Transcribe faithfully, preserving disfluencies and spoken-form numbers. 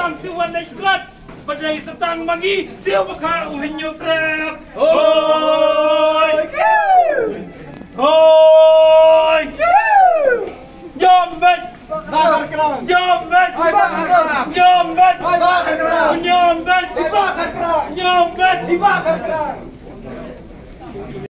bang tuan naik kelat badai setang bagi siapa kau henyo krab hoi hoi jom bet bakar kerang jom bet bakar kerang jom bet bakar kerang jom bet bakar kerang jom bet dibakar kerang